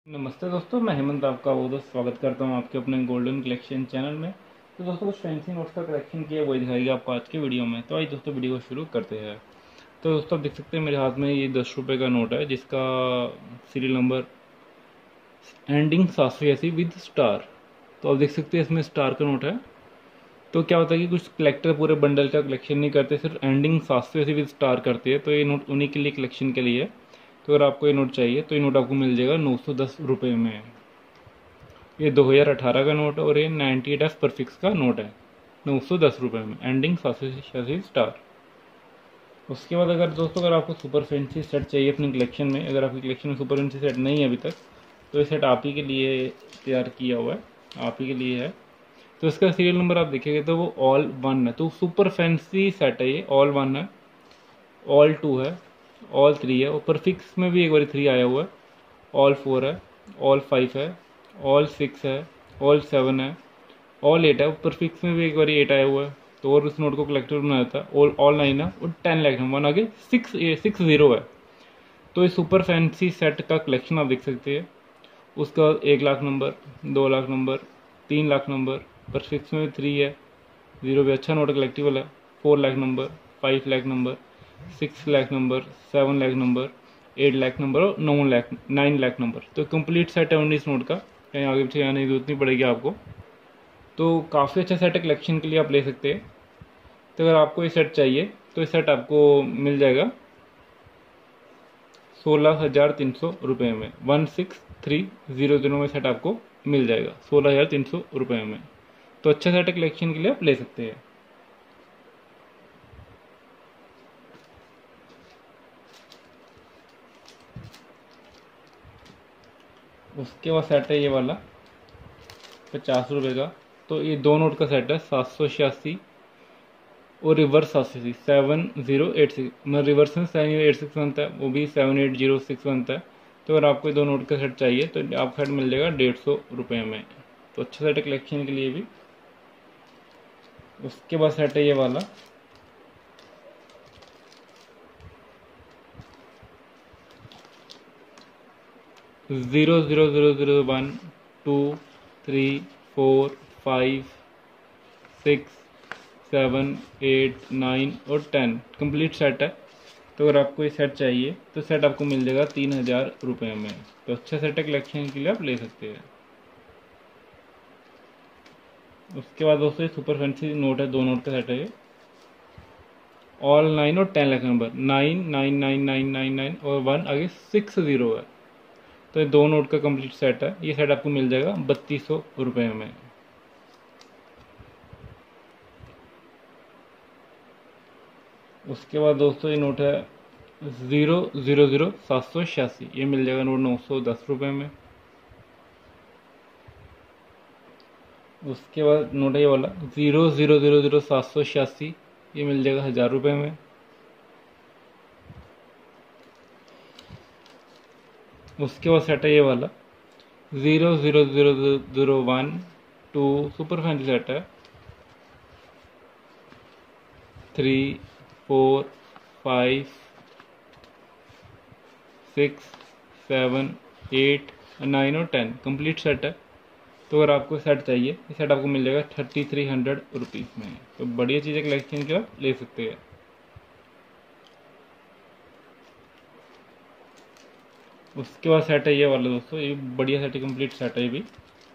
नमस्ते दोस्तों, मैं हेमंत आपका वो दोस्त स्वागत करता हूं आपके अपने गोल्डन कलेक्शन चैनल में। तो दोस्तों कुछ फैंसी नोट्स का कलेक्शन किया वही दिखाएगा आपको आज के वीडियो में। तो आइए दोस्तों वीडियो को शुरू करते हैं। तो दोस्तों आप देख सकते हैं मेरे हाथ में ये 10 रुपये का नोट है जिसका serial number ending 780 with star. तो आप देख सकते हैं इसमें स्टार का नोट है। तो क्या होता है कि कुछ कलेक्टर पूरे बंडल का कलेक्शन नहीं करते, सिर्फ एंडिंग 780 विद स्टार करते हैं। तो ये नोट उन्हीं के लिए कलेक्शन के लिए है। तो अगर आपको ये नोट चाहिए तो ये नोट आपको मिल जाएगा 910 रुपये में। ये 2018 का नोट है और ये 98F परफिक्स का नोट है 910 रुपये में, एंडिंग 786 स्टार। उसके बाद अगर आपको सुपर फैंसी सेट चाहिए अपनी कलेक्शन में, अगर आपकी कलेक्शन में सुपर फैंसी सेट नहीं है अभी तक, तो ये सेट आप ही के लिए तैयार किया हुआ है, आप ही के लिए है। तो इसका सीरियल नंबर आप देखेंगे तो वो ऑल 1 है। तो सुपर फैंसी सेट है, ये ऑल 1 है, ऑल 2 है, ऑल 3 है और परफिक्स में भी एक बार 3 आया हुआ है, ऑल 4 है, ऑल 5 है, ऑल 6 है, ऑल 7 है, ऑल 8 है। परफिक्स में भी एक बार 8 आया हुआ है। तो और उस नोट को कलेक्टर बनाया था, ऑल 9 है और 10 लाख नंबर आगे 6 0 है। तो इस सुपर फैंसी सेट का कलेक्शन आप देख सकते हैं। उसका 1 lakh number, 2 lakh number, 3 lakh number, prefix में भी 3 है, 0 भी अच्छा नोट कलेक्टिबल है, 4 lakh number, 5 lakh number, 6 lakh number, 7 lakh number, 8 lakh number और 9 लाख नंबर। तो कंप्लीट सेट है 19 नोट का, कहीं आगे पीछे आने की जरूरत नहीं पड़ेगी आपको। तो काफ़ी अच्छा सेट है, कलेक्शन के लिए आप ले सकते हैं। तो अगर आपको ये सेट चाहिए तो ये सेट आपको मिल जाएगा 16,300 रुपये में, 16300 में सेट आपको मिल जाएगा 16,300 रुपये में। तो अच्छा सेट है, कलेक्शन के लिए आप ले सकते हैं। उसके बाद सेट है ये वाला 50 रुपये का। तो ये 2 नोट का सेट है, 786 और रिवर्स 786, 7086, मतलब रिवर्स में 7086 बनता है, वो भी 7806 बनता है। तो अगर आपको 2 नोट का सेट चाहिए तो आपका सेट मिल जाएगा 150 रुपये में। तो अच्छा सेट है कलेक्शन के लिए भी। उसके बाद सेट है ये वाला 00001 2 3 4 5 6 7 8 9 और 10 कंप्लीट सेट है। तो अगर आपको ये सेट चाहिए तो सेट आपको मिल जाएगा 3,000 रुपये में। तो अच्छा सेट है, कलेक्शन के लिए आप ले सकते हैं। उसके बाद दोस्तों ये सुपर फैंसी नोट है, 2 नोट का सेट है ये, ऑल 9 और 10 लाख नंबर, 9 और 1 आगे 60 है। तो ये 2 नोट का कंप्लीट सेट है। ये सेट आपको मिल जाएगा 3200 रुपये में। उसके बाद दोस्तों ये नोट है 0000786, ये मिल जाएगा नोट 910 रुपये में। उसके बाद नोट है ये वाला 0000786, ये मिल जाएगा 1000 रुपये में। उसके बाद सेट है ये वाला 00001 2 सुपर फैंसी सेट है, 3 4 5 6 7 8 9 और 10 कंप्लीट सेट है। तो अगर आपको सेट चाहिए, ये सेट आपको मिल जाएगा 3300 रुपीज़ में। तो बढ़िया चीज़ें कलेक्शन के आप ले सकते हैं। उसके बाद सेट है ये वाला दोस्तों, ये बढ़िया सेट है, कंप्लीट सेट है ये भी।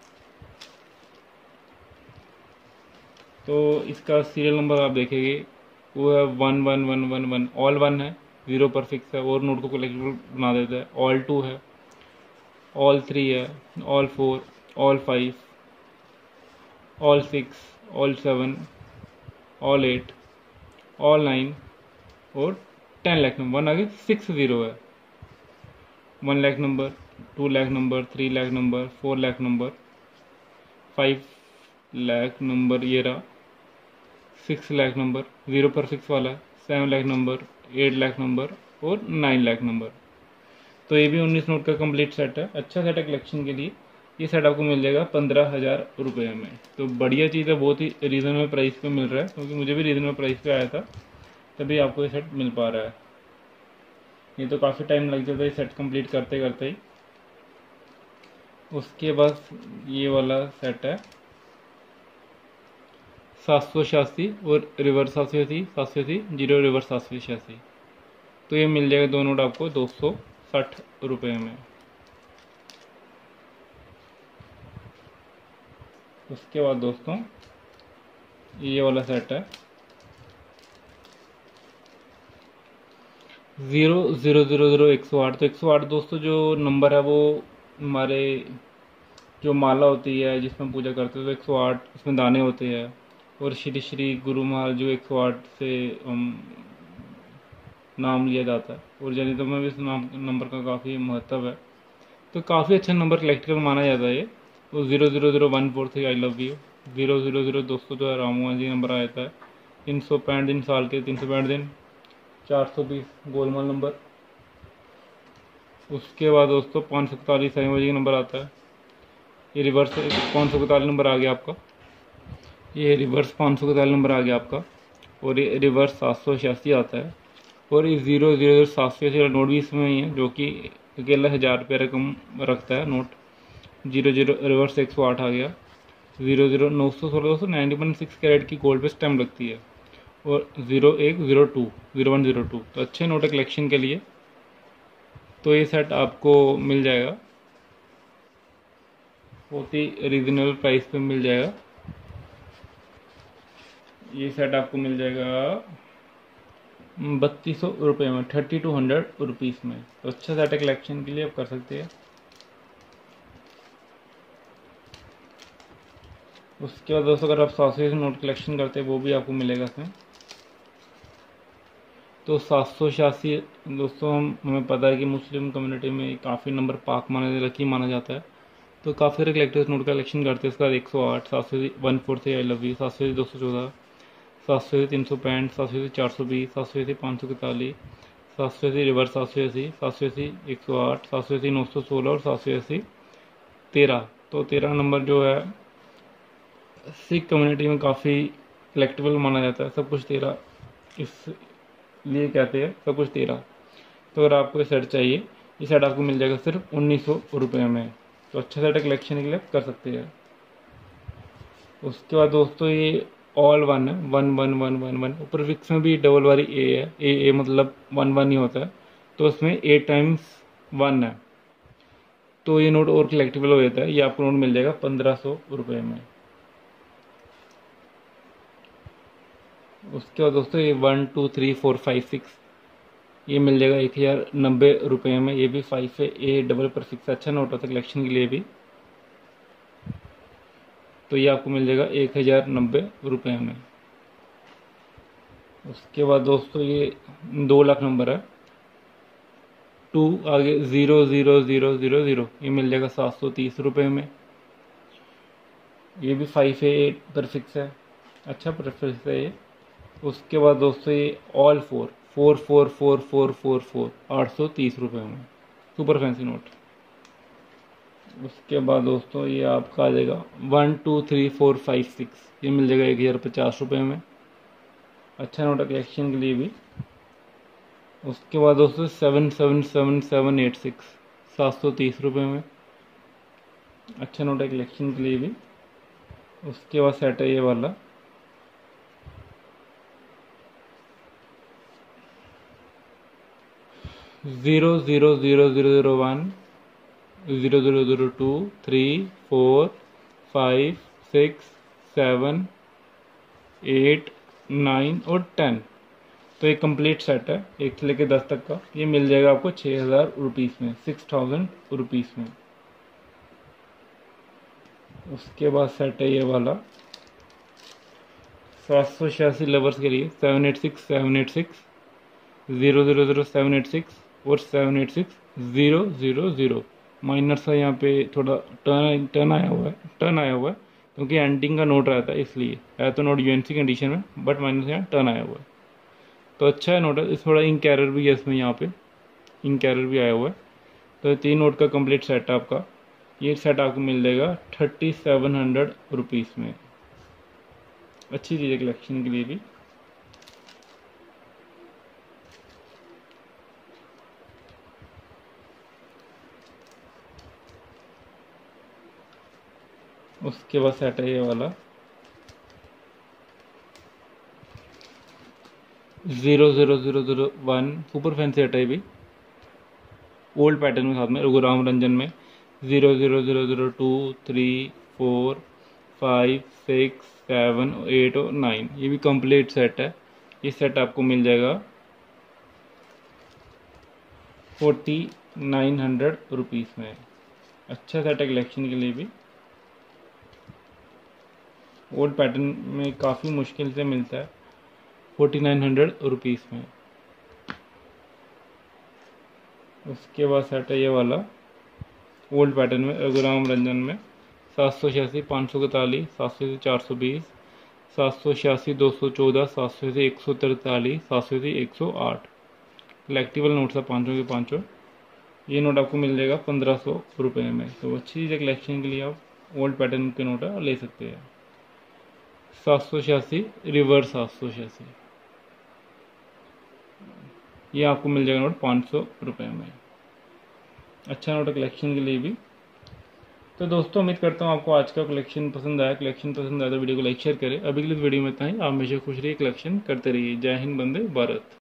तो इसका सीरियल नंबर आप देखेंगे वो है 11111, ऑल 1 है, 0 पर फिक्स है और नोट को कलेक्टिबल बना देता है, ऑल 2 है, ऑल 3 है, all 4, all 5, all 6, all 7, all 8, all 9 और 10 लाख नंबर, 1 आगे 60 है, 1 lakh number, 2 lakh number, 3 lakh number, 4 lakh number, 5 lakh number, ये रहा 6 लाख नंबर, 0 पर 6 वाला, 7 लाख नंबर, 8 लाख नंबर और 9 लाख नंबर। तो ये भी 19 नोट का कंप्लीट सेट है, अच्छा सेट है कलेक्शन के लिए। ये सेट आपको मिल जाएगा 15,000 रुपये में। तो बढ़िया चीज़ है, बहुत ही रीज़नेबल प्राइस पे मिल रहा है, क्योंकि मुझे भी रीज़नेबल प्राइस पे आया था, तभी आपको ये सेट मिल पा रहा है। ये तो काफ़ी टाइम लग जाता है सेट कंप्लीट करते करते ही। उसके बाद ये वाला सेट है 786 और रिवर्स 780, 780 जीरो रिवर्स 786। तो ये मिल जाएगा दोनों नोट आपको 260 रुपये में। उसके बाद दोस्तों ये वाला सेट है 0 0 0 0 108। तो 108 दोस्तों जो नंबर है वो हमारे जो माला होती है जिसमें पूजा करते हैं तो 108 उसमें दाने होते हैं। और श्री श्री गुरु महाराज जो 108 से नाम लिया जाता है और जैनिज्म में भी इस नाम नंबर का काफ़ी महत्व है। तो काफ़ी अच्छा नंबर कलेक्ट कर माना जाता है ये। तो 0 0 0 1 4 3 आई लव यू। 0 0 0 दोस्तों जो है राम मोहन जी नंबर आ जाता है। 365 दिन साल के 365 दिन। 420 गोलमाल नंबर। उसके बाद दोस्तों 541 साईं जी का नंबर आता है। ये रिवर्स 541 नंबर आ गया आपका। ये रिवर्स 541 नंबर आ गया आपका। और ये रिवर्स 786 आता है। और ये 0 0 0 786 वाला नोट भी इसमें ही है जो कि अकेला 1000 रुपये रकम रखता है नोट। 0 0 रिवर्स 108 आ गया। 0 0 916 दोस्तों 90.6 कैरेट की गोल्ड पे स्टैम्प लगती है। और 0102 0102 तो अच्छे नोट है कलेक्शन के लिए। तो ये सेट आपको मिल जाएगा बहुत ही रीजनेबल प्राइस पे मिल जाएगा। ये सेट आपको मिल जाएगा 3200 रुपये में, 3200 रुपीज़ में। तो अच्छा सेट है कलेक्शन के लिए, आप कर सकते हैं। उसके बाद दोस्तों अगर आप 700 से नोट कलेक्शन करते हैं वो भी आपको मिलेगा इसमें। तो 786 दोस्तों हमें पता है कि मुस्लिम कम्युनिटी में काफ़ी नंबर पाक लकी माना जाता है। तो काफ़ी सारे कलेक्टर्स नोट कलेक्शन करते हैं। इसका 108, 700 143 आई लव यू, 700 214, 700 365, 700 420, 700 541, 780 रिवर्स 780, 780 108, 780 916 और 780 13। तो 13 नंबर जो है सिख कम्युनिटी में काफ़ी कलेक्टेबल माना जाता है। सब कुछ 13 इसलिए कहते हैं, सब कुछ 13। तो अगर आपको ये सेट चाहिए, ये सेट आपको मिल जाएगा सिर्फ 1900 रुपये में। तो अच्छा सेट कलेक्शन के लिए कर सकते हैं। उसके बाद दोस्तों ये ऑल वन है, 1 1 1 1 1। ऊपर फिक्स में भी डबल वाली ए है, ए मतलब 1 1 ही होता है। तो उसमें ए टाइम्स 1 है। तो ये नोट और कलेक्टेबल हो जाता है। ये आपको नोट मिल जाएगा 1500 रुपये में। उसके बाद दोस्तों ये 1 2 3 4 5 6 ये मिल जाएगा 1090 रुपये में। ये भी 5 है, ए डबल पर 6 अच्छा नोट होता है कलेक्शन के लिए भी। तो ये आपको मिल जाएगा 1090 रुपये में। उसके बाद दोस्तों ये 2 लाख नंबर है। 2 आगे 0 0 0 0 0 ये मिल जाएगा 730 रुपये में। ये भी 5 है, 8 पर 6 है, अच्छा प्रेफरेंस है ये। उसके बाद दोस्तों ये ऑल 4 4 4 4 4 4 4 830 रुपये में, सुपर फैंसी नोट। उसके बाद दोस्तों ये आपका आ जाएगा 1 2 3 4 5 6 ये मिल जाएगा 1050 रुपये में, अच्छा नोट है कलेक्शन के लिए भी। उसके बाद दोस्तों 7 7 7 7 8 6 730 रुपये में, अच्छा नोट है कलेक्शन के लिए भी। उसके बाद सेट है ये वाला 0 0 0 0 0 1 0 0 0 2 3 4 5 6 7 8 9 और 10। तो एक कंप्लीट सेट है 1 से लेकर 10 तक का। ये मिल जाएगा आपको 6000 रुपीज़ में, 6000 रुपीज़ में। उसके बाद सेट है ये वाला 786 लवर्स के लिए 786 786 0 0 0 786 और 786 0 0 0। माइनर सा यहाँ पे थोड़ा टर्न आया हुआ है, क्योंकि एंडिंग का नोट रहता है इसलिए। है तो नोट यूएनसी कंडीशन में, बट माइनर से यहाँ टर्न आया हुआ है। तो अच्छा है नोट है। इस थोड़ा इंक एरर भी है इसमें, यहाँ पे इंक एरर भी आया हुआ है। तो 3 नोट का कंप्लीट सेट है आपका। ये सेट आपको मिल जाएगा 3700 रुपीज़ में, अच्छी चीज़ है कलेक्शन के लिए भी। उसके बाद सेट है ये वाला 00001 सुपर फैंसी सेट है। ये भी ओल्ड पैटर्न में, साथ में रघुराम रंजन में 00002 3 4 5 6 7 8 और 9, ये भी कंप्लीट सेट है। ये सेट आपको मिल जाएगा 4900 रुपीज़ में। अच्छा सेट है कलेक्शन के लिए भी। ओल्ड पैटर्न में काफ़ी मुश्किल से मिलता है 4900 रुपीज़ में। उसके बाद सेट है ये वाला ओल्ड पैटर्न में रघुराम रंजन में 786 541 700 से 420 786 214 700 से 143 700 से 108। कलेक्टिबल नोट्स है 500 के 500। ये नोट आपको मिल जाएगा 1500 रुपये में। तो अच्छी चीज़ है कलेक्शन के लिए, आप ओल्ड पैटर्न के नोट है ले सकते हैं। 786 रिवर्स 786, ये आपको मिल जाएगा नोट 500 रुपये में। अच्छा नोट है कलेक्शन के लिए भी। तो दोस्तों उम्मीद करता हूँ आपको आज का कलेक्शन पसंद आया। कलेक्शन पसंद आया तो वीडियो को लाइक शेयर करें। अभी के लिए वीडियो में इतना ही। आप हमेशा खुश रहिए, कलेक्शन करते रहिए। जय हिंद, वंदे भारत।